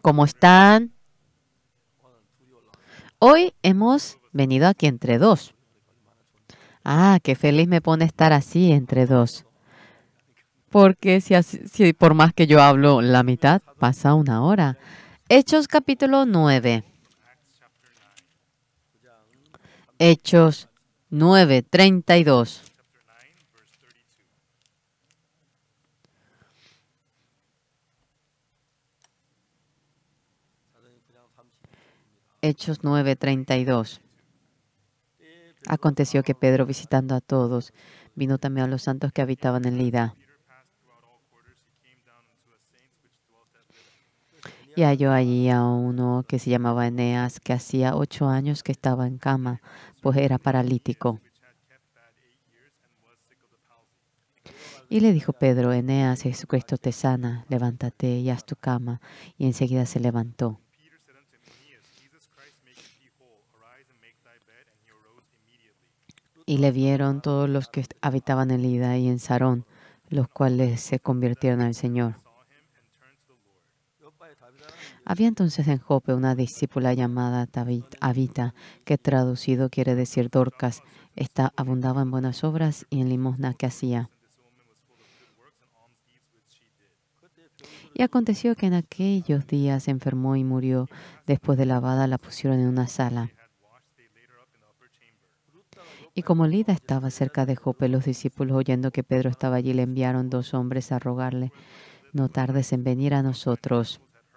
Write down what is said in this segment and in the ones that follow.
¿Cómo están? Hoy hemos venido aquí entre dos. Ah, qué feliz me pone estar así entre dos. Porque si por más que yo hablo la mitad, pasa una hora. Hechos capítulo 9. Hechos 9:32. Hechos 9:32. Aconteció que Pedro, visitando a todos, vino también a los santos que habitaban en Lida. Y halló allí a uno que se llamaba Eneas, que hacía 8 años que estaba en cama, pues era paralítico. Y le dijo Pedro: Eneas, Jesucristo te sana, levántate y haz tu cama. Y enseguida se levantó. Y le vieron todos los que habitaban en Lida y en Sarón, los cuales se convirtieron al Señor. Había entonces en Jope una discípula llamada Tabita, que traducido quiere decir Dorcas. Esta abundaba en buenas obras y en limosna que hacía. Y aconteció que en aquellos días se enfermó y murió. Después de lavada la pusieron en una sala. Y como Lida estaba cerca de Jope, los discípulos, oyendo que Pedro estaba allí, le enviaron 2 hombres a rogarle: no tardes en venir a nosotros.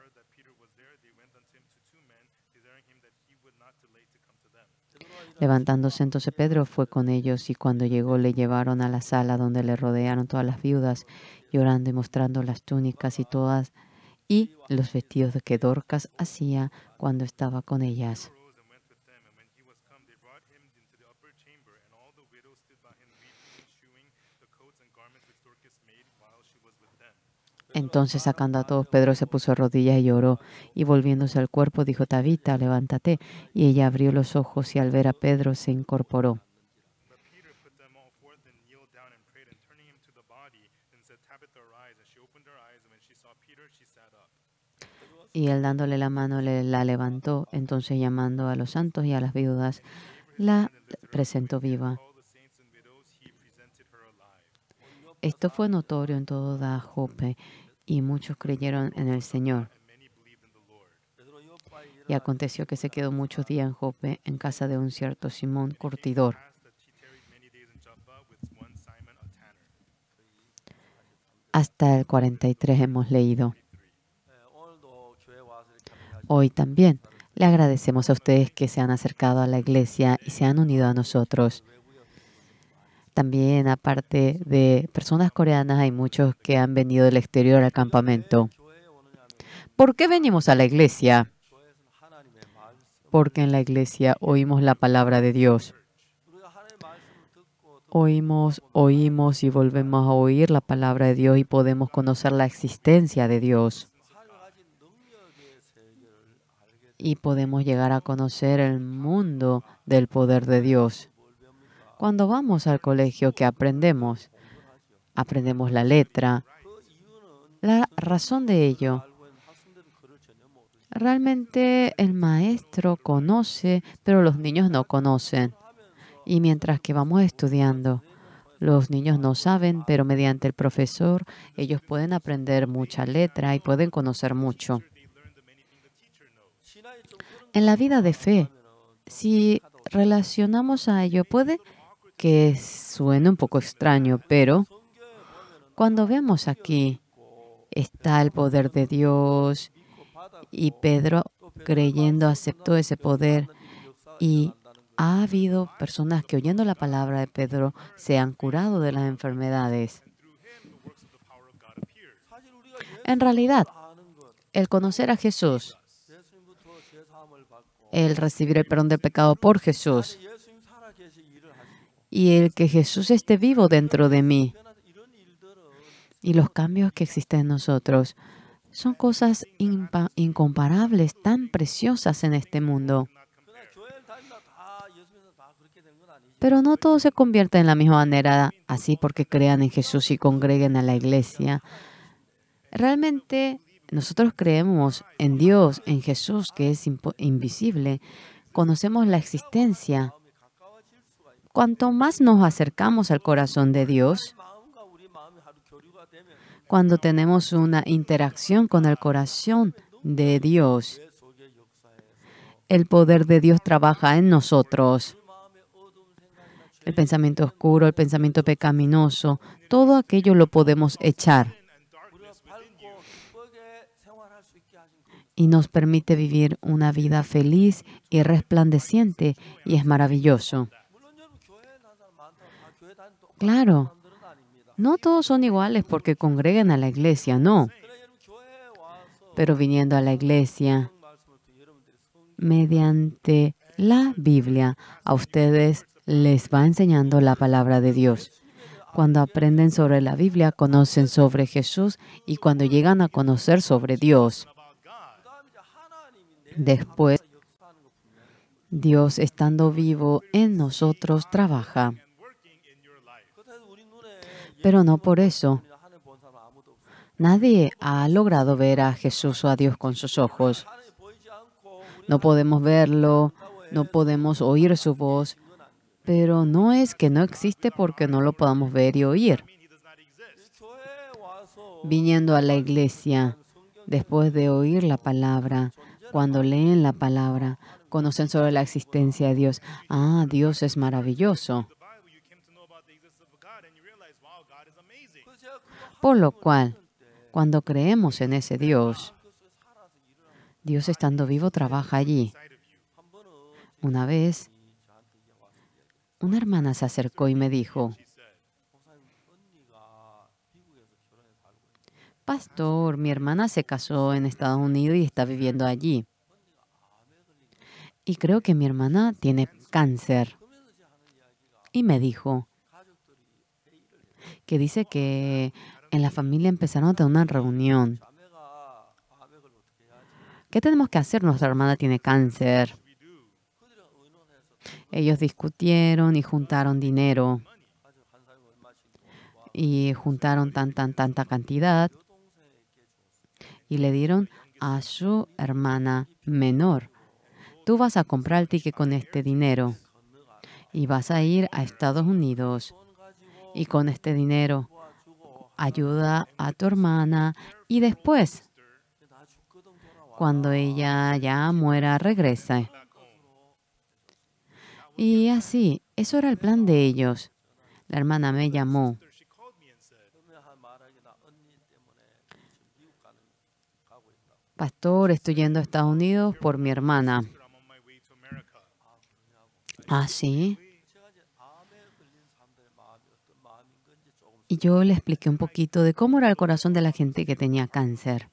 Levantándose entonces Pedro fue con ellos, y cuando llegó le llevaron a la sala donde le rodearon todas las viudas, llorando y mostrando las túnicas y los vestidos que Dorcas hacía cuando estaba con ellas. Entonces, sacando a todos, Pedro se puso de rodillas y lloró, y volviéndose al cuerpo dijo: Tabita, levántate. Y ella abrió los ojos, y al ver a Pedro se incorporó. Y él, dándole la mano, la levantó. Entonces, llamando a los santos y a las viudas, la presentó viva. Esto fue notorio en toda Jope, y muchos creyeron en el Señor. Y aconteció que se quedó muchos días en Jope, en casa de un cierto Simón curtidor. Hasta el 43 hemos leído. Hoy también le agradecemos a ustedes que se han acercado a la iglesia y se han unido a nosotros. También, aparte de personas coreanas, hay muchos que han venido del exterior al campamento. ¿Por qué venimos a la iglesia? Porque en la iglesia oímos la palabra de Dios. Oímos y volvemos a oír la palabra de Dios y podemos conocer la existencia de Dios. Y podemos llegar a conocer el mundo del poder de Dios. Cuando vamos al colegio, ¿qué aprendemos? Aprendemos la letra. La razón de ello: realmente el maestro conoce, pero los niños no conocen. Y mientras que vamos estudiando, los niños no saben, pero mediante el profesor ellos pueden aprender mucha letra y pueden conocer mucho. En la vida de fe, si relacionamos a ello, puede que suene un poco extraño, pero cuando vemos aquí, está el poder de Dios, y Pedro, creyendo, aceptó ese poder, y ha habido personas que, oyendo la palabra de Pedro, se han curado de las enfermedades. En realidad, el conocer a Jesús, el recibir el perdón del pecado por Jesús, y el que Jesús esté vivo dentro de mí, y los cambios que existen en nosotros, son cosas incomparables, tan preciosas en este mundo. Pero no todo se convierte en la misma manera, así porque crean en Jesús y congreguen a la iglesia. Realmente nosotros creemos en Dios, en Jesús, que es invisible, conocemos la existencia. Cuanto más nos acercamos al corazón de Dios, cuando tenemos una interacción con el corazón de Dios, el poder de Dios trabaja en nosotros. El pensamiento oscuro, el pensamiento pecaminoso, todo aquello lo podemos echar y nos permite vivir una vida feliz y resplandeciente, y es maravilloso. Claro, no todos son iguales porque congregan a la iglesia, no. Pero viniendo a la iglesia, mediante la Biblia, a ustedes les va enseñando la palabra de Dios. Cuando aprenden sobre la Biblia, conocen sobre Jesús, y cuando llegan a conocer sobre Dios, después, Dios estando vivo en nosotros trabaja. Pero no por eso. Nadie ha logrado ver a Jesús o a Dios con sus ojos. No podemos verlo, no podemos oír su voz, pero no es que no existe porque no lo podamos ver y oír. Viniendo a la iglesia, después de oír la palabra, cuando leen la palabra, conocen sobre la existencia de Dios. Ah, Dios es maravilloso. Por lo cual, cuando creemos en ese Dios, Dios estando vivo trabaja allí. Una vez, una hermana se acercó y me dijo: Pastor, mi hermana se casó en Estados Unidos y está viviendo allí. Y creo que mi hermana tiene cáncer. Y me dijo que dice que en la familia empezaron a tener una reunión. ¿Qué tenemos que hacer? Nuestra hermana tiene cáncer. Ellos discutieron y juntaron dinero. Y juntaron tanta cantidad. Y le dieron a su hermana menor: tú vas a comprar el ticket con este dinero y vas a ir a Estados Unidos, y con este dinero ayuda a tu hermana, y después, cuando ella ya muera, regresa. Y así, eso era el plan de ellos. La hermana me llamó. Pastor, estoy yendo a Estados Unidos por mi hermana. ¿Ah, sí? Y yo le expliqué un poquito de cómo era el corazón de la gente que tenía cáncer.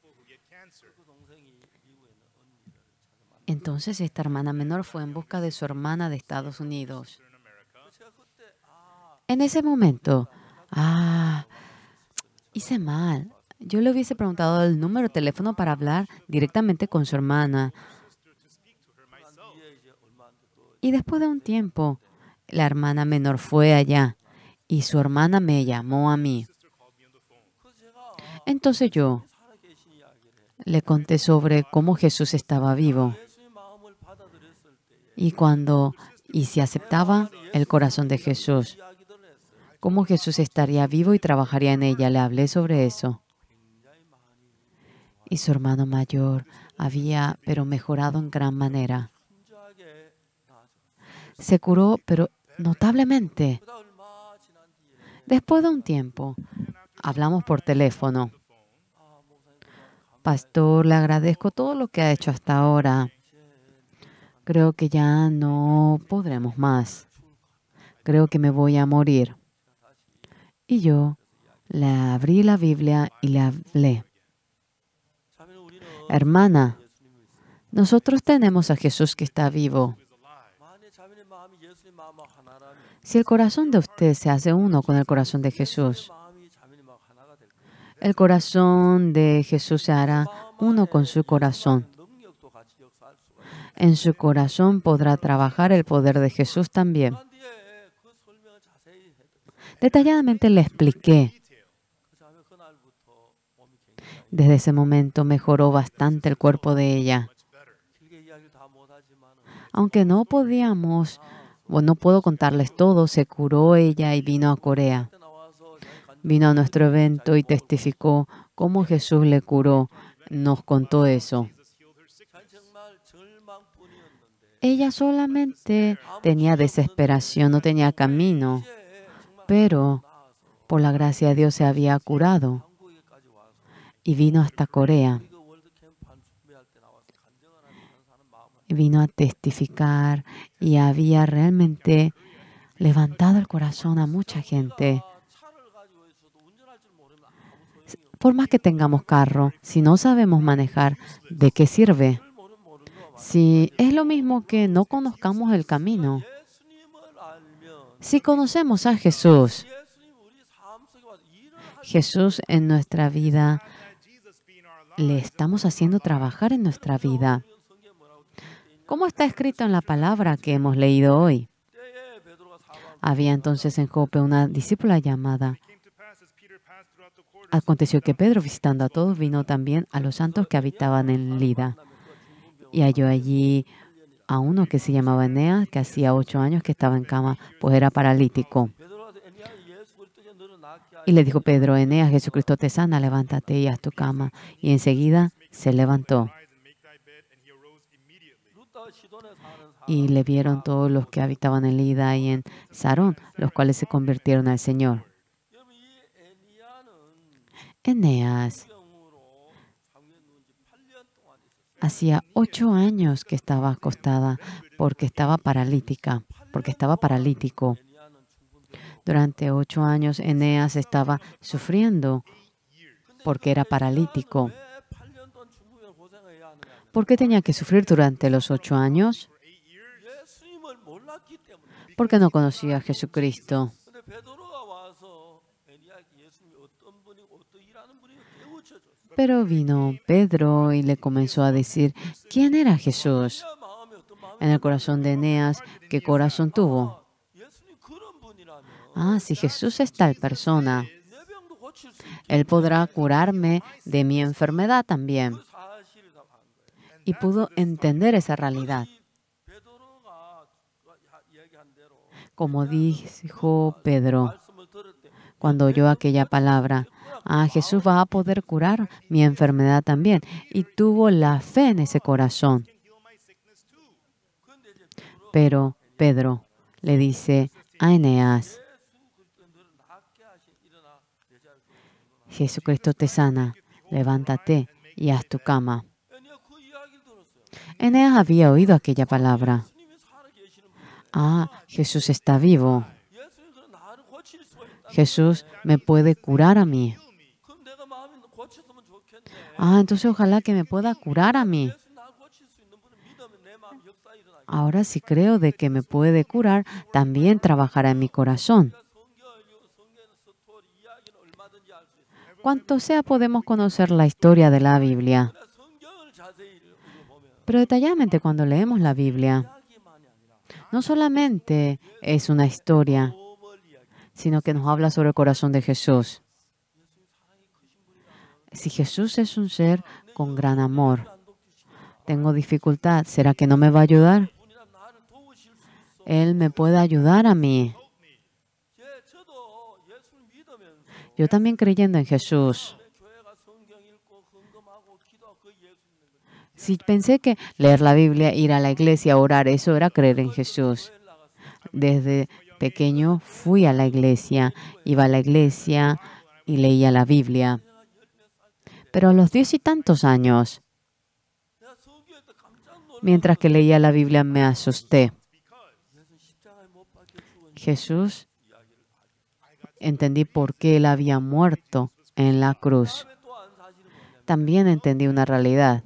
Entonces esta hermana menor fue en busca de su hermana de Estados Unidos. En ese momento, hice mal. Yo le hubiese preguntado el número de teléfono para hablar directamente con su hermana. Y después de un tiempo, la hermana menor fue allá y su hermana me llamó a mí. Entonces yo le conté sobre cómo Jesús estaba vivo y si aceptaba el corazón de Jesús, cómo Jesús estaría vivo y trabajaría en ella. Le hablé sobre eso. Y su hermano mayor había, pero mejorado en gran manera. Se curó, pero notablemente. Después de un tiempo, hablamos por teléfono. Pastor, le agradezco todo lo que ha hecho hasta ahora. Creo que ya no podremos más. Creo que me voy a morir. Y yo le abrí la Biblia y le hablé. Hermana, nosotros tenemos a Jesús que está vivo. Si el corazón de usted se hace uno con el corazón de Jesús, el corazón de Jesús se hará uno con su corazón. En su corazón podrá trabajar el poder de Jesús también. Detalladamente le expliqué. Desde ese momento mejoró bastante el cuerpo de ella. Aunque no podíamos, bueno, no puedo contarles todo, se curó ella y vino a Corea. Vino a nuestro evento y testificó cómo Jesús le curó. Nos contó eso. Ella solamente tenía desesperación, no tenía camino, pero por la gracia de Dios se había curado y vino hasta Corea. Vino a testificar y había realmente levantado el corazón a mucha gente. Por más que tengamos carro, si no sabemos manejar, ¿de qué sirve? Si es lo mismo que no conozcamos el camino. Si conocemos a Jesús, Jesús en nuestra vida, le estamos haciendo trabajar en nuestra vida. ¿Cómo está escrito en la palabra que hemos leído hoy? Había entonces en Jope una discípula llamada. Aconteció que Pedro, visitando a todos, vino también a los santos que habitaban en Lida. Y halló allí a uno que se llamaba Eneas, que hacía 8 años que estaba en cama, pues era paralítico. Y le dijo Pedro: Eneas, Jesucristo te sana, levántate y haz tu cama. Y enseguida se levantó. Y le vieron todos los que habitaban en Lida y en Sarón, los cuales se convirtieron al Señor. Eneas hacía 8 años que estaba acostada porque estaba paralítica, porque estaba paralítico. Durante 8 años Eneas estaba sufriendo porque era paralítico. ¿Por qué tenía que sufrir durante los 8 años? Porque no conocía a Jesucristo. Pero vino Pedro y le comenzó a decir quién era Jesús. En el corazón de Eneas, ¿qué corazón tuvo? Ah, si Jesús es tal persona, Él podrá curarme de mi enfermedad también. Y pudo entender esa realidad. Como dijo Pedro cuando oyó aquella palabra, ah, Jesús va a poder curar mi enfermedad también. Y tuvo la fe en ese corazón. Pero Pedro le dice a Eneas: Jesucristo te sana, levántate y haz tu cama. Eneas había oído aquella palabra. Ah, Jesús está vivo. Jesús me puede curar a mí. Ah, entonces ojalá que me pueda curar a mí. Ahora si creo de que me puede curar, también trabajará en mi corazón. Cuanto sea, podemos conocer la historia de la Biblia. Pero detalladamente cuando leemos la Biblia, no solamente es una historia, sino que nos habla sobre el corazón de Jesús. Si Jesús es un ser con gran amor, tengo dificultad, ¿será que no me va a ayudar? Él me puede ayudar a mí. Yo también creyendo en Jesús. Si pensé que leer la Biblia, ir a la iglesia, orar, eso era creer en Jesús. Desde pequeño fui a la iglesia, iba a la iglesia y leía la Biblia. Pero a los 10 y tantos años, mientras que leía la Biblia, me asusté. Jesús, entendí por qué Él había muerto en la cruz. También entendí una realidad.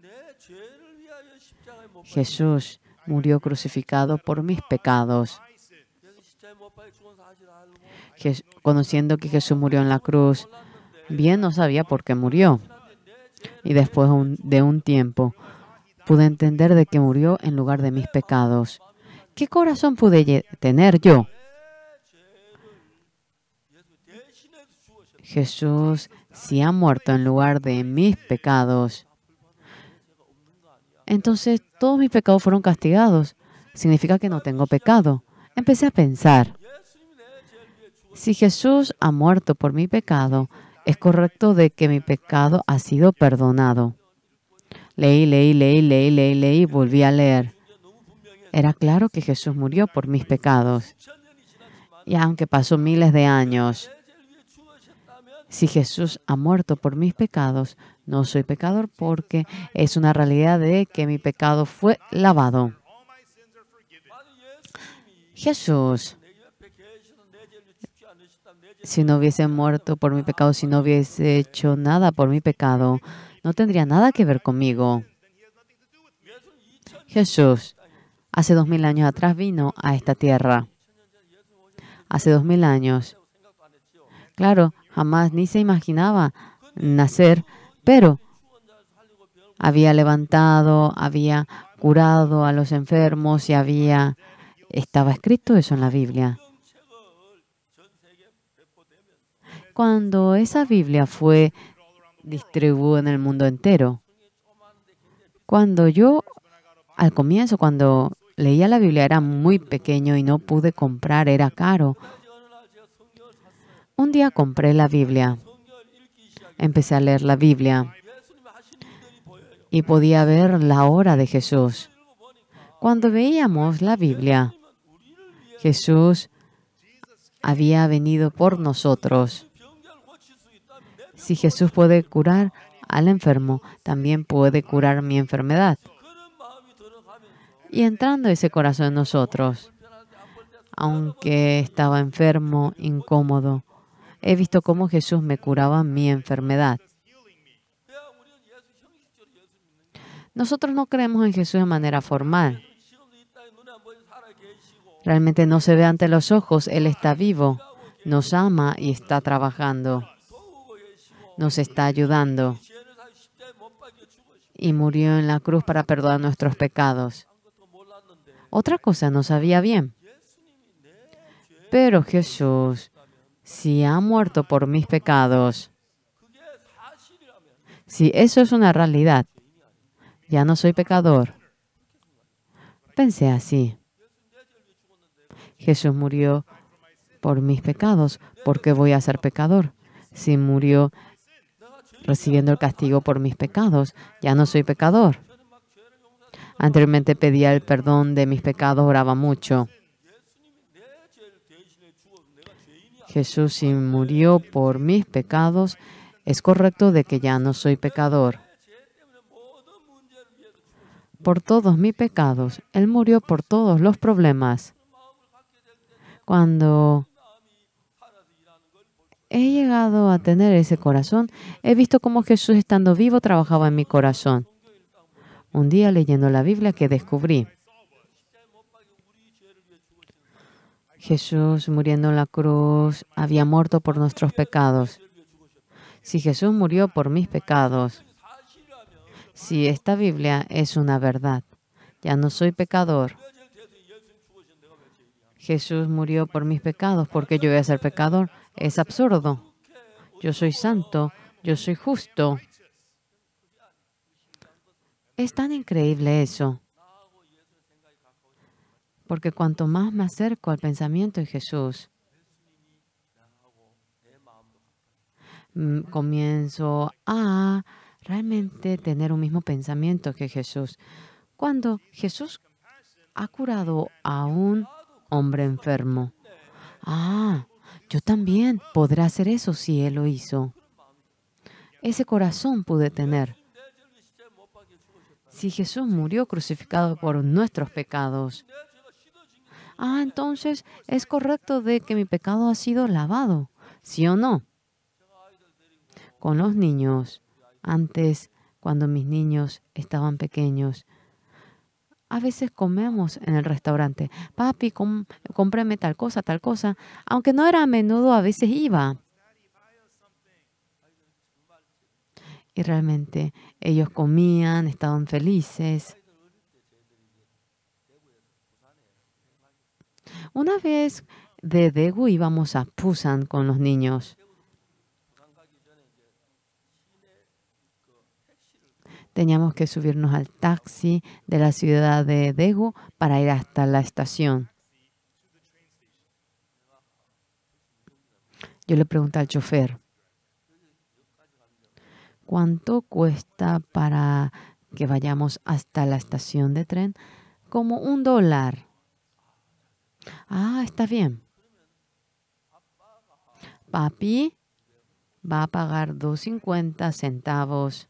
Jesús murió crucificado por mis pecados. Conociendo que Jesús murió en la cruz, bien no sabía por qué murió. Y después de un tiempo, pude entender de que murió en lugar de mis pecados. ¿Qué corazón pude tener yo? Jesús si ha muerto en lugar de mis pecados, entonces todos mis pecados fueron castigados. Significa que no tengo pecado. Empecé a pensar, si Jesús ha muerto por mi pecado, es correcto de que mi pecado ha sido perdonado. Leí, volví a leer. Era claro que Jesús murió por mis pecados. Y aunque pasó miles de años, si Jesús ha muerto por mis pecados, no soy pecador porque es una realidad de que mi pecado fue lavado. Jesús, si no hubiese muerto por mi pecado, si no hubiese hecho nada por mi pecado, no tendría nada que ver conmigo. Jesús, hace 2000 años atrás vino a esta tierra. Hace 2000 años. Claro, jamás ni se imaginaba nacer, pero había levantado, había curado a los enfermos y estaba escrito eso en la Biblia. Cuando esa Biblia fue distribuida en el mundo entero, al comienzo, cuando leía la Biblia, era muy pequeño y no pude comprar, era caro. Un día compré la Biblia, empecé a leer la Biblia y podía ver la hora de Jesús. Cuando veíamos la Biblia, Jesús había venido por nosotros. Si Jesús puede curar al enfermo, también puede curar mi enfermedad. Y entrando ese corazón en nosotros, aunque estaba enfermo, incómodo, he visto cómo Jesús me curaba mi enfermedad. Nosotros no creemos en Jesús de manera formal. Realmente no se ve ante los ojos. Él está vivo, nos ama y está trabajando. Nos está ayudando. Y murió en la cruz para perdonar nuestros pecados. Otra cosa no sabía bien. Pero Jesús, si ha muerto por mis pecados, si eso es una realidad, ya no soy pecador. Pensé así. Jesús murió por mis pecados. ¿Por qué voy a ser pecador? Si murió recibiendo el castigo por mis pecados, ya no soy pecador. Anteriormente pedía el perdón de mis pecados, oraba mucho. Jesús, si murió por mis pecados, es correcto de que ya no soy pecador. Por todos mis pecados, Él murió por todos los problemas. Cuando he llegado a tener ese corazón, he visto cómo Jesús, estando vivo, trabajaba en mi corazón. Un día, leyendo la Biblia, que descubrí Jesús muriendo en la cruz, había muerto por nuestros pecados. Si Jesús murió por mis pecados, si esta Biblia es una verdad, ya no soy pecador. Jesús murió por mis pecados, ¿por qué yo voy a ser pecador? Es absurdo. Yo soy santo, yo soy justo. Es tan increíble eso. Porque cuanto más me acerco al pensamiento de Jesús, comienzo a realmente tener un mismo pensamiento que Jesús. Cuando Jesús ha curado a un hombre enfermo, yo también podré hacer eso si Él lo hizo. Ese corazón pude tener. Si Jesús murió crucificado por nuestros pecados, entonces es correcto de que mi pecado ha sido lavado, ¿sí o no? Con los niños, antes, cuando mis niños estaban pequeños, a veces comemos en el restaurante. Papi, cómprame tal cosa, aunque no era a menudo, a veces iba. Y realmente ellos comían, estaban felices. Una vez de Daegu íbamos a Busan con los niños. Teníamos que subirnos al taxi de la ciudad de Daegu para ir hasta la estación. Yo le pregunté al chofer, ¿cuánto cuesta para que vayamos hasta la estación de tren? Como $1. Ah, está bien. Papi va a pagar 2.50 centavos.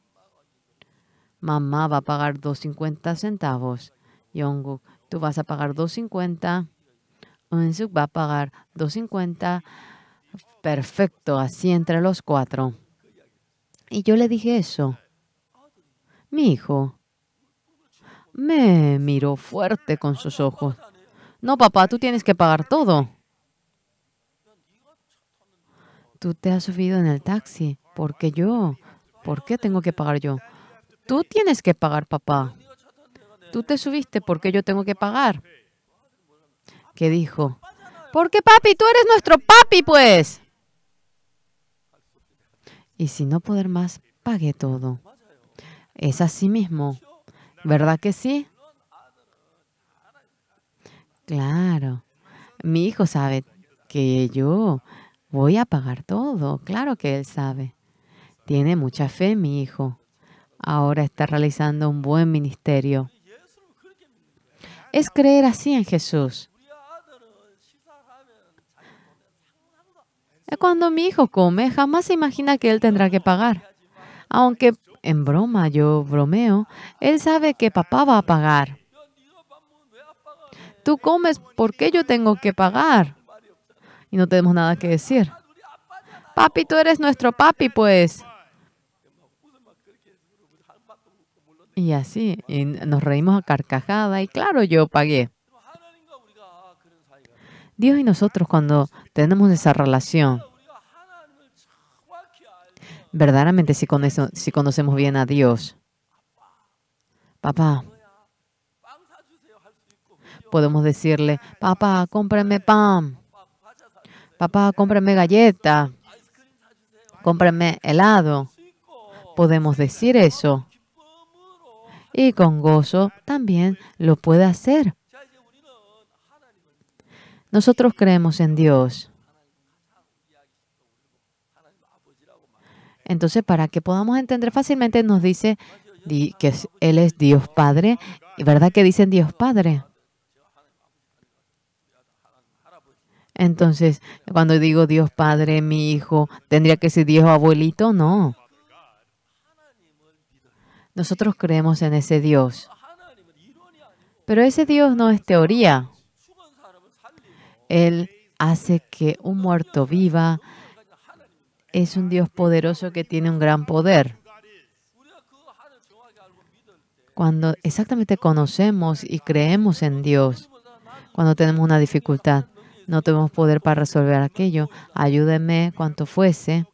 Mamá va a pagar 2.50 centavos. Jungkook, tú vas a pagar 2.50. Eun-suk va a pagar 2.50. Perfecto, así entre los 4. Y yo le dije eso. Mi hijo me miró fuerte con sus ojos. No, papá, tú tienes que pagar todo. Tú te has subido en el taxi. ¿Por qué yo? ¿Por qué tengo que pagar yo? Tú tienes que pagar, papá. Tú te subiste, ¿por qué yo tengo que pagar? ¿Qué dijo? Porque papi, tú eres nuestro papi, pues. Y sin no poder más, pagué todo. Es así mismo. ¿Verdad que sí? Claro. Mi hijo sabe que yo voy a pagar todo. Claro que él sabe. Tiene mucha fe, mi hijo. Ahora está realizando un buen ministerio. Es creer así en Jesús. Cuando mi hijo come, jamás se imagina que él tendrá que pagar. Aunque en broma yo bromeo, él sabe que papá va a pagar. Tú comes, ¿por qué yo tengo que pagar? Y no tenemos nada que decir. Papi, tú eres nuestro papi, pues. Y así, y nos reímos a carcajada y claro, yo pagué. Dios y nosotros cuando tenemos esa relación, verdaderamente si conocemos bien a Dios, papá, podemos decirle, papá, cómprame pan, papá, cómprame galleta, cómprame helado. Podemos decir eso. Y con gozo también lo puede hacer. Nosotros creemos en Dios. Entonces, para que podamos entender fácilmente, nos dice que Él es Dios Padre. ¿Y verdad que dicen Dios Padre? Entonces, cuando digo Dios Padre, mi hijo, ¿tendría que ser Dios abuelito? No. Nosotros creemos en ese Dios. Pero ese Dios no es teoría. Él hace que un muerto viva. Es un Dios poderoso que tiene un gran poder. Cuando exactamente conocemos y creemos en Dios, cuando tenemos una dificultad, no tenemos poder para resolver aquello, ayúdenme cuanto fuese.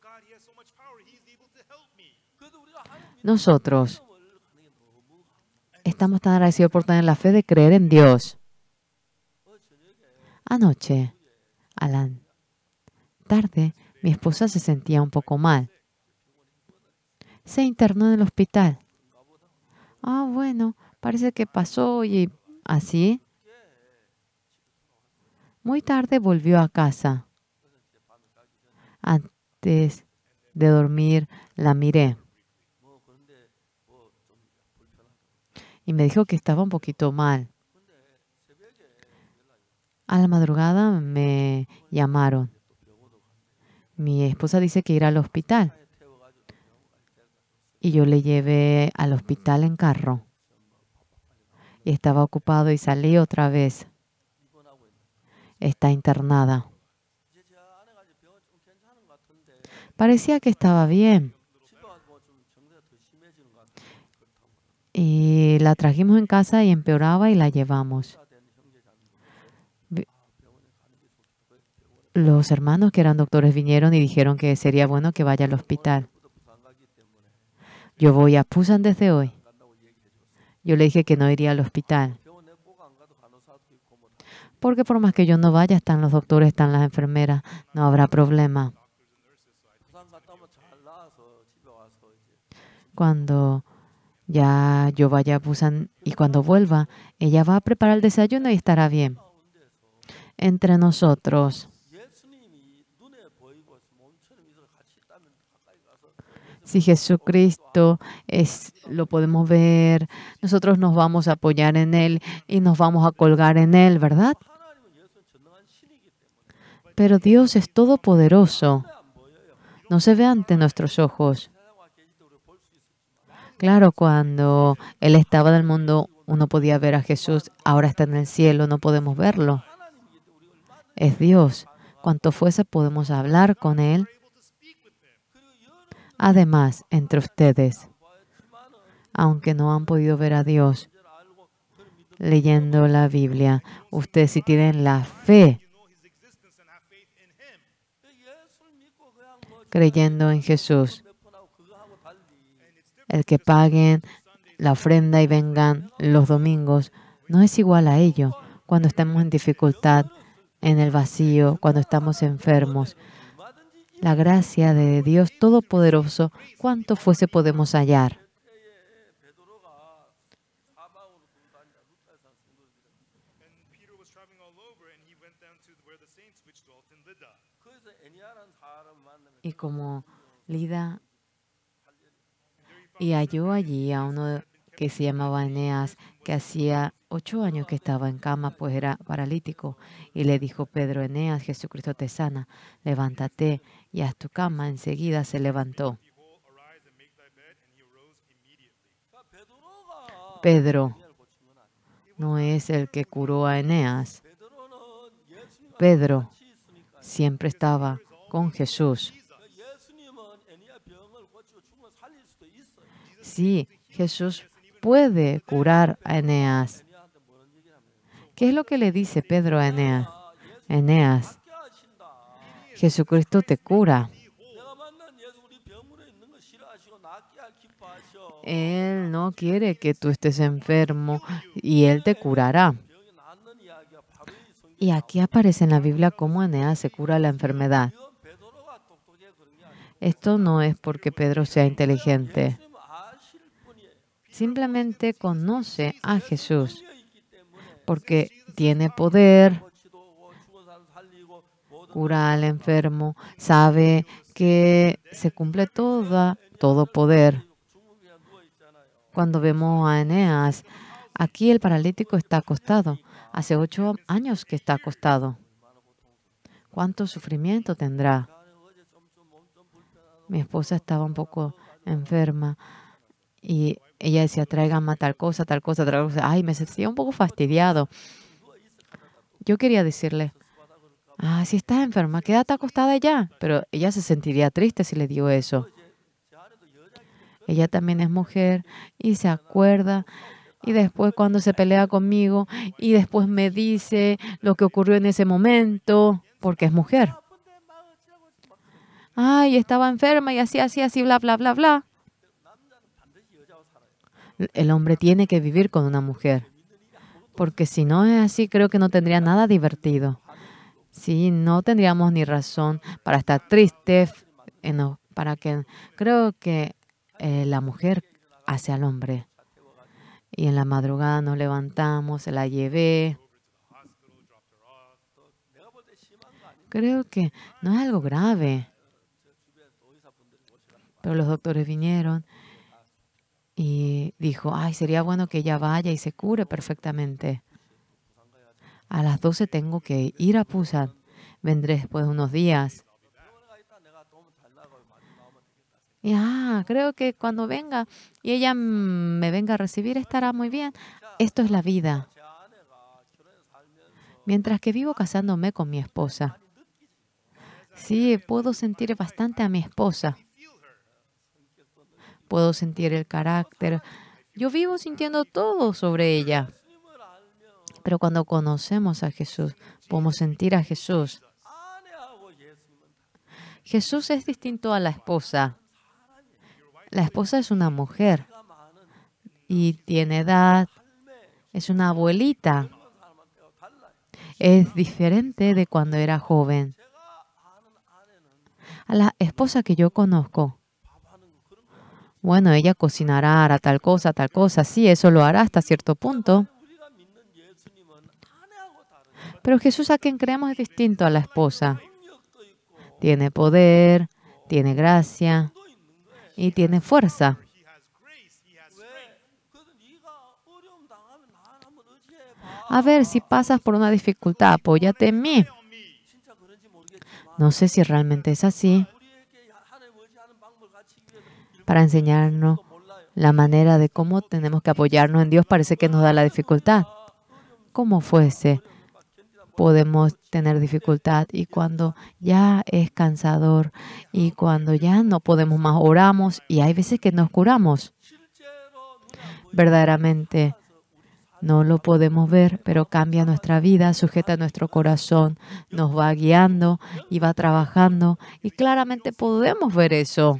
Nosotros estamos tan agradecidos por tener la fe de creer en Dios. Anoche, a la tarde, mi esposa se sentía un poco mal. Se internó en el hospital. Ah, bueno, parece que pasó y así. Muy tarde volvió a casa. Antes de dormir, la miré. Y me dijo que estaba un poquito mal. A la madrugada me llamaron. Mi esposa dice que irá al hospital. Y yo le llevé al hospital en carro. Y estaba ocupado y salí otra vez. Está internada. Parecía que estaba bien. Y la trajimos en casa y empeoraba y la llevamos. Los hermanos que eran doctores vinieron y dijeron que sería bueno que vaya al hospital. Yo voy a Busan desde hoy. Yo le dije que no iría al hospital. Porque por más que yo no vaya, están los doctores, están las enfermeras, no habrá problema. Cuando Ya yo vaya a Busan y cuando vuelva, ella va a preparar el desayuno y estará bien. Entre nosotros, si Jesucristo lo podemos ver, nosotros nos vamos a apoyar en Él y nos vamos a colgar en Él, ¿verdad? Pero Dios es todopoderoso. No se ve ante nuestros ojos. Claro, cuando Él estaba en el mundo, uno podía ver a Jesús. Ahora está en el cielo, no podemos verlo. Es Dios. Cuanto fuese, podemos hablar con Él. Además, entre ustedes, aunque no han podido ver a Dios, leyendo la Biblia, ustedes si tienen la fe, creyendo en Jesús, el que paguen la ofrenda y vengan los domingos, no es igual a ello. Cuando estamos en dificultad, en el vacío, cuando estamos enfermos, la gracia de Dios Todopoderoso, cuanto fuese podemos hallar. Y como Lida y halló allí a uno que se llamaba Eneas, que hacía 8 años que estaba en cama, pues era paralítico. Y le dijo Pedro, Eneas, Jesucristo te sana, levántate y haz tu cama. Enseguida se levantó. Pedro no es el que curó a Eneas. Pedro siempre estaba con Jesús. Sí, Jesús puede curar a Eneas. ¿Qué es lo que le dice Pedro a Eneas? Eneas, Jesucristo te cura. Él no quiere que tú estés enfermo y Él te curará. Y aquí aparece en la Biblia cómo Eneas se cura la enfermedad. Esto no es porque Pedro sea inteligente. Simplemente conoce a Jesús porque tiene poder, cura al enfermo, sabe que se cumple todo poder. Cuando vemos a Eneas, aquí el paralítico está acostado. Hace 8 años que está acostado. ¿Cuánto sufrimiento tendrá? Mi esposa estaba un poco enferma y ella decía, tráigame tal cosa, tal cosa, tal cosa. Ay, me sentía un poco fastidiado. Yo quería decirle, si estás enferma, quédate acostada ya. Pero ella se sentiría triste si le digo eso. Ella también es mujer y se acuerda. Y después cuando se pelea conmigo y después me dice lo que ocurrió en ese momento, porque es mujer. Ay, estaba enferma y así, bla, bla, bla, bla. El hombre tiene que vivir con una mujer, porque si no es así, creo que no tendría nada divertido. Sí, no tendríamos ni razón para estar tristes, creo que la mujer hace al hombre. Y en la madrugada nos levantamos, se la llevé. Creo que no es algo grave. Pero los doctores vinieron y dijo, ay, sería bueno que ella vaya y se cure perfectamente. A las 12 tengo que ir a Busan. Vendré después de unos días. Y creo que cuando venga y ella me venga a recibir estará muy bien. Esto es la vida. Mientras que vivo casándome con mi esposa. Sí, puedo sentir bastante a mi esposa. Puedo sentir el carácter. Yo vivo sintiendo todo sobre ella. Pero cuando conocemos a Jesús, podemos sentir a Jesús. Jesús es distinto a la esposa. La esposa es una mujer y tiene edad, es una abuelita. Es diferente de cuando era joven. A la esposa que yo conozco, bueno, ella cocinará, hará tal cosa, sí, eso lo hará hasta cierto punto. Pero Jesús a quien creemos es distinto a la esposa. Tiene poder, tiene gracia y tiene fuerza. A ver, si pasas por una dificultad, apóyate en mí. No sé si realmente es así. Para enseñarnos la manera de cómo tenemos que apoyarnos en Dios, parece que nos da la dificultad. Como fuese, podemos tener dificultad y cuando ya es cansador y cuando ya no podemos más, oramos y hay veces que nos curamos. Verdaderamente no lo podemos ver, pero cambia nuestra vida, sujeta nuestro corazón, nos va guiando y va trabajando y claramente podemos ver eso.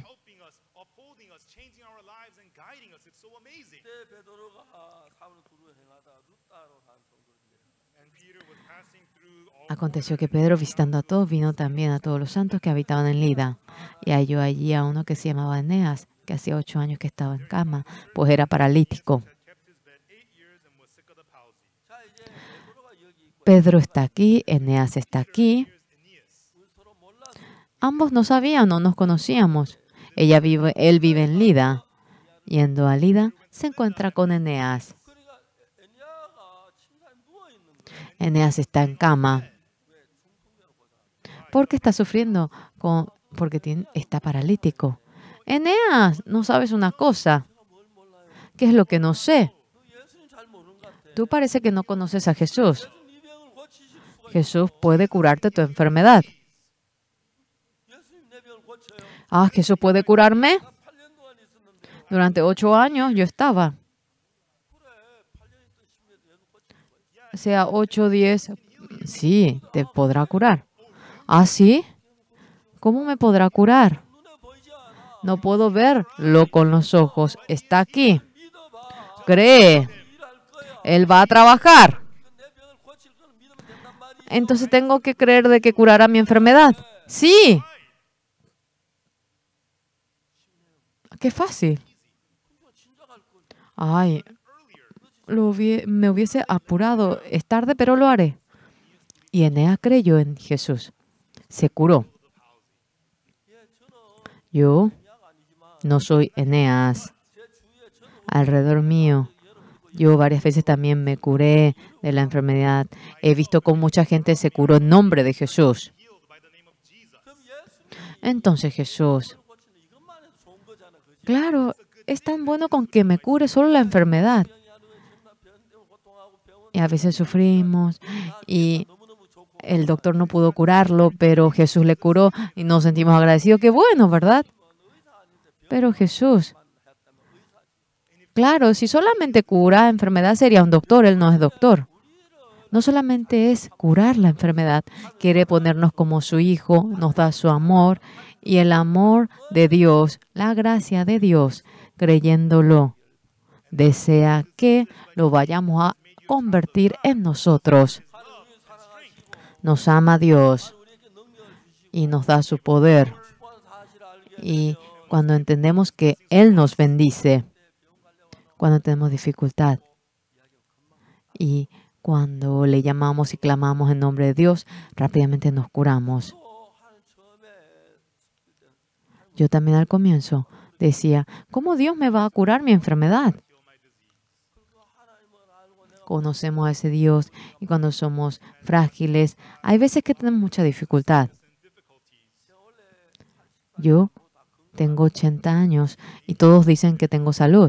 Aconteció que Pedro, visitando a todos, vino también a todos los santos que habitaban en Lida. Y halló allí a uno que se llamaba Eneas, que hacía 8 años que estaba en cama, pues era paralítico. Pedro está aquí, Eneas está aquí. Ambos no sabían, no nos conocíamos. Él vive en Lida. Yendo a Lida, se encuentra con Eneas. Eneas está en cama. ¿Por qué está sufriendo? Porque está paralítico. Eneas, no sabes una cosa. ¿Qué es lo que no sé? Tú parece que no conoces a Jesús. Jesús puede curarte tu enfermedad. Ah, ¿Jesús puede curarme? Durante 8 años yo estaba. O sea, 8, 10. Sí, te podrá curar. ¿Ah, sí? ¿Cómo me podrá curar? No puedo verlo con los ojos. Está aquí. Cree. Él va a trabajar. Entonces tengo que creer de que curará mi enfermedad. Sí. Qué fácil. Ay, me hubiese apurado. Es tarde, pero lo haré. Y Eneas creyó en Jesús. Se curó. Yo no soy Eneas. Alrededor mío, yo varias veces también me curé de la enfermedad. He visto cómo mucha gente se curó en nombre de Jesús. Entonces Jesús, claro, es tan bueno con que me cure solo la enfermedad. Y a veces sufrimos y el doctor no pudo curarlo, pero Jesús le curó y nos sentimos agradecidos. Qué bueno, ¿verdad? Pero Jesús, claro, si solamente cura enfermedad sería un doctor, Él no es doctor. No solamente es curar la enfermedad, quiere ponernos como su hijo, nos da su amor y el amor de Dios, la gracia de Dios, creyéndolo, desea que lo vayamos a convertir en nosotros. Nos ama Dios y nos da su poder. Y cuando entendemos que Él nos bendice, cuando tenemos dificultad y cuando le llamamos y clamamos en nombre de Dios, rápidamente nos curamos. Yo también al comienzo decía, ¿cómo Dios me va a curar mi enfermedad? Conocemos a ese Dios y cuando somos frágiles, hay veces que tenemos mucha dificultad. Yo tengo 80 años y todos dicen que tengo salud.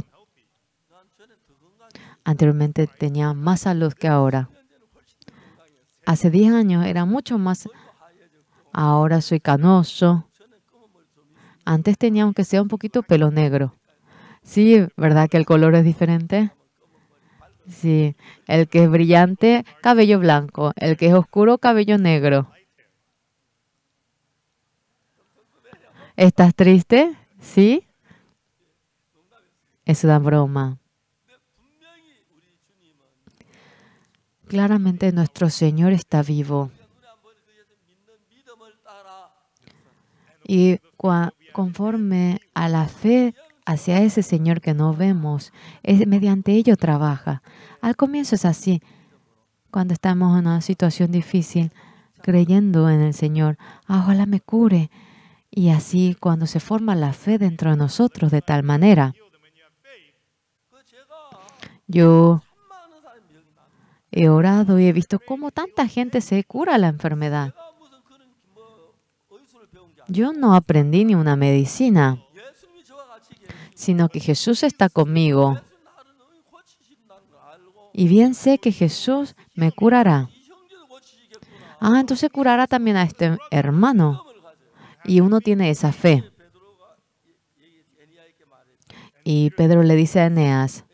Anteriormente tenía más salud que ahora. Hace 10 años era mucho más. Ahora soy canoso. Antes tenía, aunque sea un poquito, pelo negro. Sí, ¿verdad que el color es diferente? Sí, el que es brillante, cabello blanco. El que es oscuro, cabello negro. ¿Estás triste? ¿Sí? Es una broma. Claramente nuestro Señor está vivo. Y conforme a la fe hacia ese Señor que no vemos. Mediante ello trabaja. Al comienzo es así. Cuando estamos en una situación difícil, creyendo en el Señor, ojalá me cure. Y así cuando se forma la fe dentro de nosotros de tal manera, yo he orado y he visto cómo tanta gente se cura la enfermedad. Yo no aprendí ni una medicina, sino que Jesús está conmigo. Y bien sé que Jesús me curará. Entonces curará también a este hermano. Y uno tiene esa fe. Y Pedro le dice a Eneas,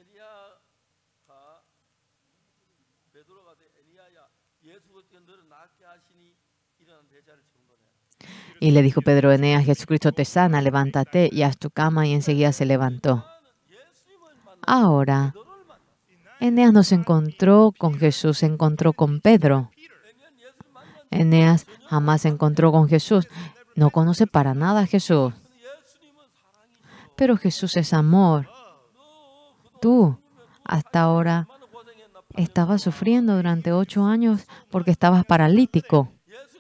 y le dijo Pedro a Eneas, Jesucristo te sana, levántate y haz tu cama, y enseguida se levantó. Ahora, Eneas no se encontró con Jesús, se encontró con Pedro. Eneas jamás se encontró con Jesús. No conoce para nada a Jesús. Pero Jesús es amor. Tú, hasta ahora, estabas sufriendo durante 8 años porque estabas paralítico.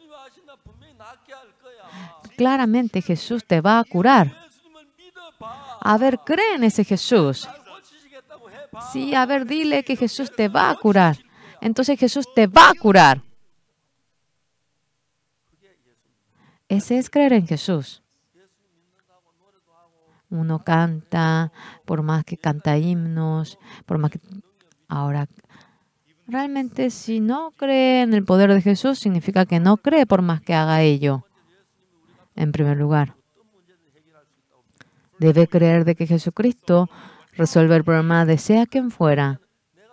Claramente Jesús te va a curar. A ver, cree en ese Jesús. Sí, a ver, dile que Jesús te va a curar. Entonces Jesús te va a curar. Ese es creer en Jesús. Uno canta, por más que canta himnos, por más que... Ahora, realmente si no cree en el poder de Jesús, significa que no cree por más que haga ello. En primer lugar, debe creer de que Jesucristo resuelve el problema de sea quien fuera.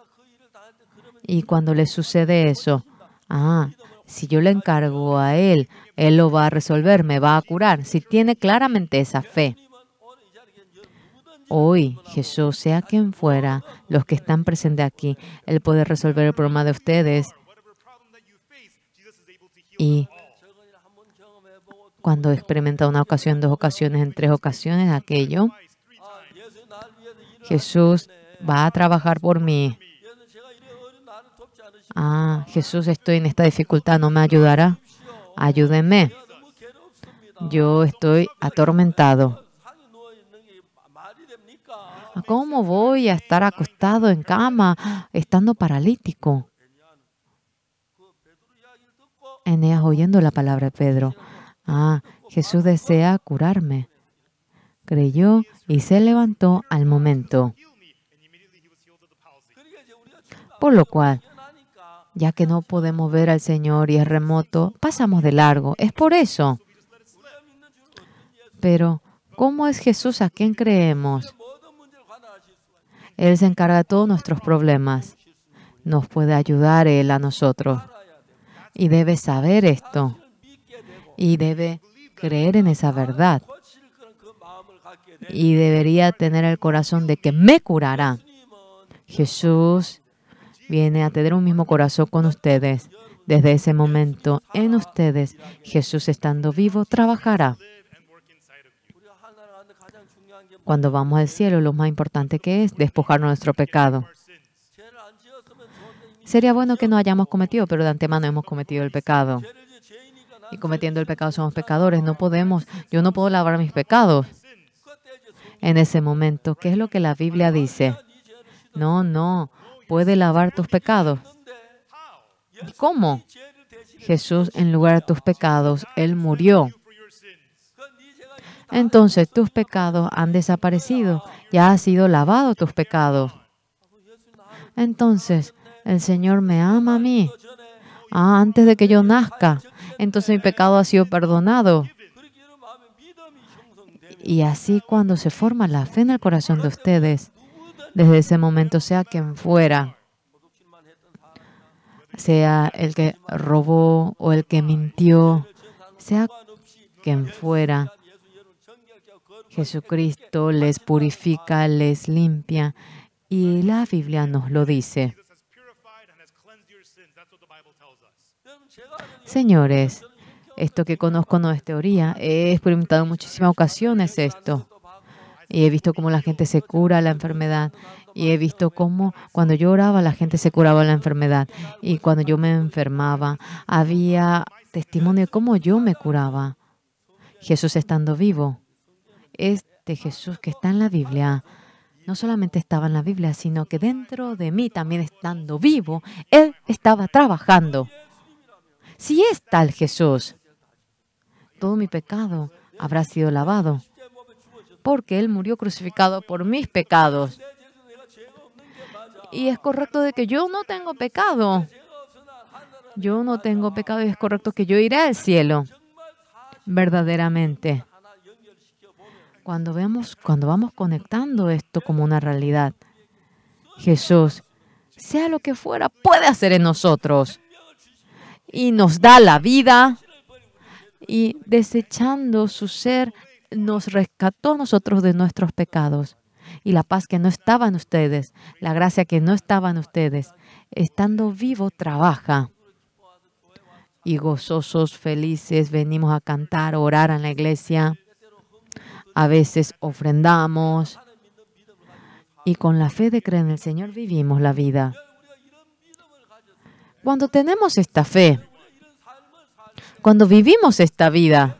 Y cuando le sucede eso, si yo le encargo a Él, Él lo va a resolver, me va a curar. Si tiene claramente esa fe. Hoy, Jesús, sea quien fuera, los que están presentes aquí, Él puede resolver el problema de ustedes. Y cuando experimenta una ocasión, 2 ocasiones, en 3 ocasiones, aquello, Jesús va a trabajar por mí. Jesús, estoy en esta dificultad, ¿no me ayudará? Ayúdenme. Yo estoy atormentado. ¿Cómo voy a estar acostado en cama estando paralítico? Eneas, oyendo la palabra de Pedro, Jesús desea curarme. Creyó y se levantó al momento. Por lo cual, ya que no podemos ver al Señor y es remoto, pasamos de largo. Es por eso. Pero, ¿cómo es Jesús a quien creemos? Él se encarga de todos nuestros problemas. Nos puede ayudar Él a nosotros. Y debe saber esto. Y debe creer en esa verdad. Y debería tener el corazón de que me curará. Jesús viene a tener un mismo corazón con ustedes. Desde ese momento, en ustedes, Jesús estando vivo, trabajará. Cuando vamos al cielo, lo más importante que es despojar nuestro pecado. Sería bueno que no hayamos cometido, pero de antemano hemos cometido el pecado. Y cometiendo el pecado somos pecadores. Yo no puedo lavar mis pecados. En ese momento, ¿qué es lo que la Biblia dice? No, puede lavar tus pecados. ¿Cómo? Jesús, en lugar de tus pecados, Él murió. Entonces, tus pecados han desaparecido. Ya ha sido lavado tus pecados. Entonces, el Señor me ama a mí. Antes de que yo nazca. Entonces, mi pecado ha sido perdonado. Y así, cuando se forma la fe en el corazón de ustedes, desde ese momento, sea quien fuera, sea el que robó o el que mintió, sea quien fuera, Jesucristo les purifica, les limpia, y la Biblia nos lo dice. Señores, esto que conozco no es teoría, he experimentado en muchísimas ocasiones esto. Y he visto cómo la gente se cura la enfermedad. Y he visto cómo cuando yo oraba la gente se curaba la enfermedad. Y cuando yo me enfermaba, había testimonio de cómo yo me curaba. Jesús estando vivo. Este Jesús que está en la Biblia, no solamente estaba en la Biblia, sino que dentro de mí también estando vivo, Él estaba trabajando. Si es tal Jesús, todo mi pecado habrá sido lavado, porque Él murió crucificado por mis pecados. Y es correcto de que yo no tengo pecado. Yo no tengo pecado y es correcto que yo iré al cielo. Verdaderamente. Cuando vamos conectando esto como una realidad, Jesús, sea lo que fuera, puede hacer en nosotros. Y nos da la vida y desechando su ser, nos rescató a nosotros de nuestros pecados. Y la paz que no estaba en ustedes, la gracia que no estaba en ustedes, estando vivo, trabaja. Y gozosos, felices, venimos a cantar, a orar en la iglesia. A veces ofrendamos. Y con la fe de creer en el Señor vivimos la vida. Cuando tenemos esta fe, cuando vivimos esta vida,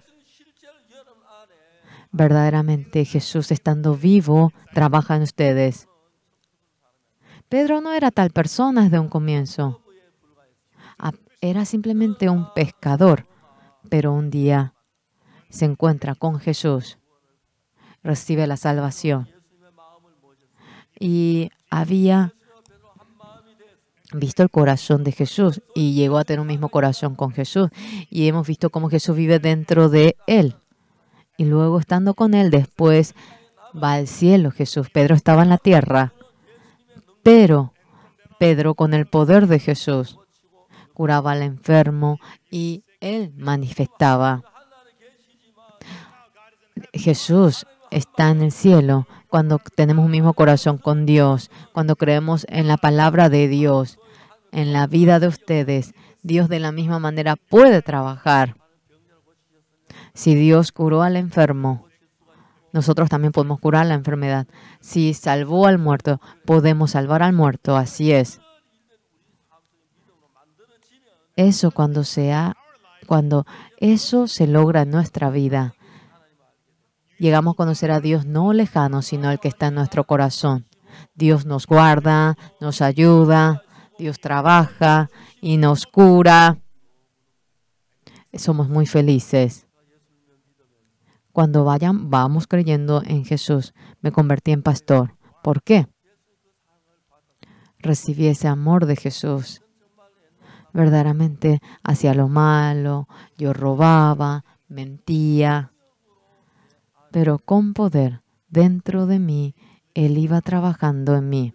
verdaderamente Jesús estando vivo trabaja en ustedes. Pedro no era tal persona desde un comienzo. Era simplemente un pescador, pero un día se encuentra con Jesús, recibe la salvación y había visto el corazón de Jesús y llegó a tener un mismo corazón con Jesús y hemos visto cómo Jesús vive dentro de él y luego estando con él después va al cielo Jesús. Pedro estaba en la tierra, pero Pedro con el poder de Jesús curaba al enfermo y él manifestaba. Jesús está en el cielo cuando tenemos un mismo corazón con Dios, cuando creemos en la palabra de Dios, en la vida de ustedes. Dios de la misma manera puede trabajar. Si Dios curó al enfermo, nosotros también podemos curar la enfermedad. Si salvó al muerto, podemos salvar al muerto. Así es. Eso cuando eso se logra en nuestra vida. Llegamos a conocer a Dios no lejano, sino el que está en nuestro corazón. Dios nos guarda, nos ayuda, Dios trabaja y nos cura. Somos muy felices. Cuando vamos creyendo en Jesús, me convertí en pastor. ¿Por qué? Recibí ese amor de Jesús. Verdaderamente hacía lo malo, yo robaba, mentía, pero con poder dentro de mí, Él iba trabajando en mí.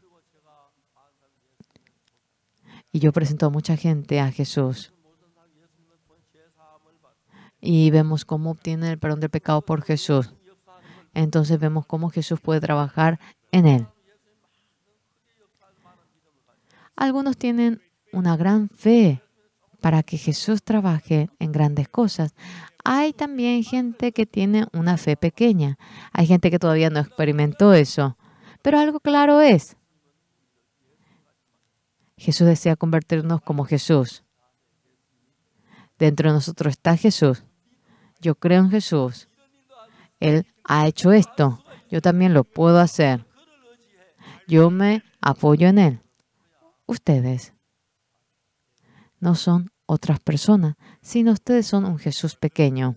Y yo presento a mucha gente a Jesús. Y vemos cómo obtienen el perdón del pecado por Jesús. Entonces vemos cómo Jesús puede trabajar en él. Algunos tienen una gran fe para que Jesús trabaje en grandes cosas. Hay también gente que tiene una fe pequeña. Hay gente que todavía no experimentó eso. Pero algo claro es, Jesús desea convertirnos como Jesús. Dentro de nosotros está Jesús. Yo creo en Jesús. Él ha hecho esto. Yo también lo puedo hacer. Yo me apoyo en Él. Ustedes no son otras personas, sino ustedes son un Jesús pequeño.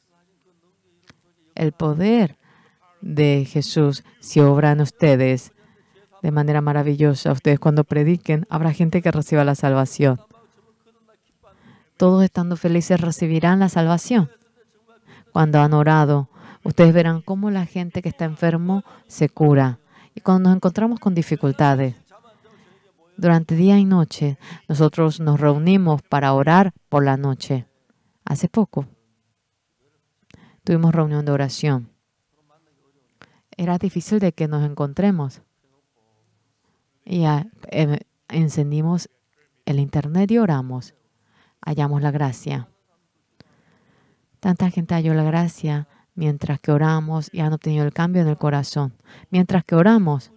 El poder de Jesús se obra en ustedes de manera maravillosa. Ustedes cuando prediquen, habrá gente que reciba la salvación. Todos estando felices recibirán la salvación. Cuando han orado, ustedes verán cómo la gente que está enfermo se cura. Y cuando nos encontramos con dificultades, durante día y noche, nosotros nos reunimos para orar por la noche. Hace poco tuvimos reunión de oración. Era difícil de que nos encontremos. Y encendimos el internet y oramos. Hallamos la gracia. Tanta gente halló la gracia mientras que oramos y han obtenido el cambio en el corazón. Mientras que oramos,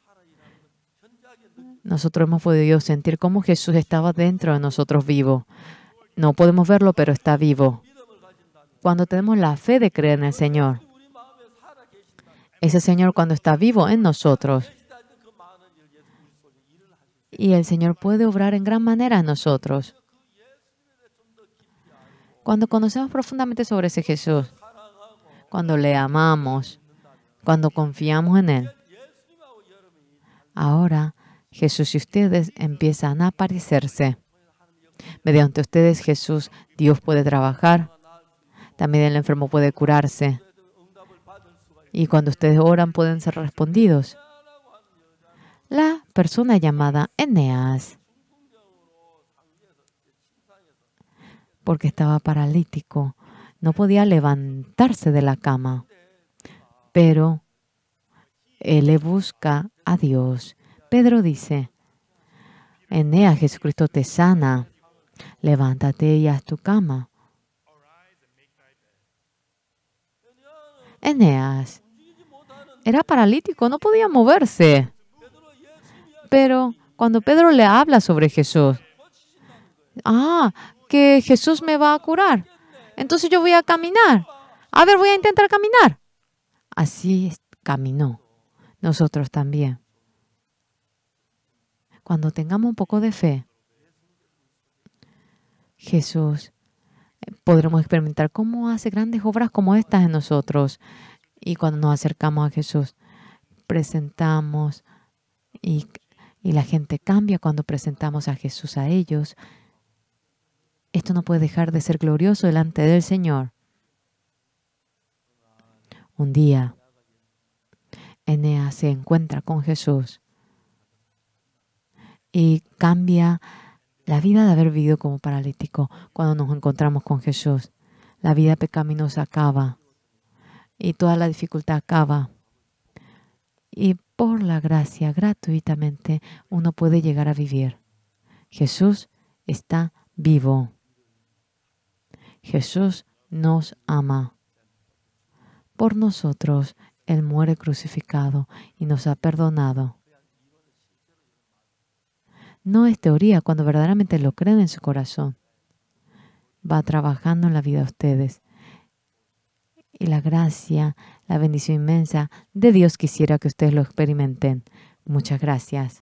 nosotros hemos podido sentir cómo Jesús estaba dentro de nosotros vivo. No podemos verlo, pero está vivo. Cuando tenemos la fe de creer en el Señor, ese Señor cuando está vivo en nosotros, y el Señor puede obrar en gran manera en nosotros. Cuando conocemos profundamente sobre ese Jesús, cuando le amamos, cuando confiamos en Él, ahora Jesús y ustedes empiezan a parecerse. Mediante ustedes, Jesús, Dios puede trabajar. También el enfermo puede curarse. Y cuando ustedes oran, pueden ser respondidos. La persona llamada Eneas, porque estaba paralítico, no podía levantarse de la cama, pero él le busca a Dios. Pedro dice, Eneas, Jesucristo te sana, levántate y haz tu cama. Eneas era paralítico, no podía moverse. Pero cuando Pedro le habla sobre Jesús, que Jesús me va a curar, entonces yo voy a caminar. A ver, voy a intentar caminar. Así caminó. Nosotros también. Cuando tengamos un poco de fe, Jesús, podremos experimentar cómo hace grandes obras como estas en nosotros. Y cuando nos acercamos a Jesús, presentamos y la gente cambia cuando presentamos a Jesús a ellos. Esto no puede dejar de ser glorioso delante del Señor. Un día, Eneas se encuentra con Jesús y cambia la vida de haber vivido como paralítico. Cuando nos encontramos con Jesús, la vida pecaminosa acaba y toda la dificultad acaba. Y por la gracia, gratuitamente, uno puede llegar a vivir. Jesús está vivo. Jesús nos ama. Por nosotros, Él muere crucificado y nos ha perdonado. No es teoría, cuando verdaderamente lo creen en su corazón. Va trabajando en la vida de ustedes. Y la gracia, la bendición inmensa de Dios quisiera que ustedes lo experimenten. Muchas gracias.